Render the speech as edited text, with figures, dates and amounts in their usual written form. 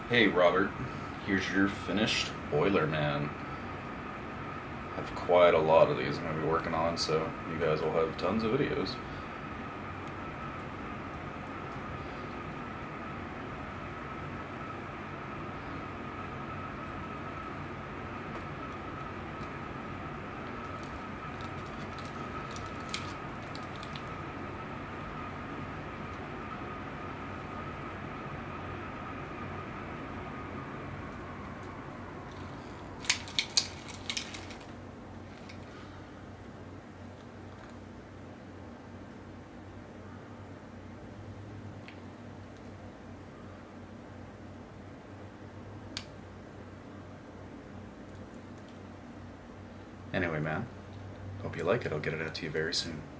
Hey Robert, here's your finished Boiler Man. I have quite a lot of these I'm going to be working on, so you guys will have tons of videos. Anyway, man, hope you like it. I'll get it out to you very soon.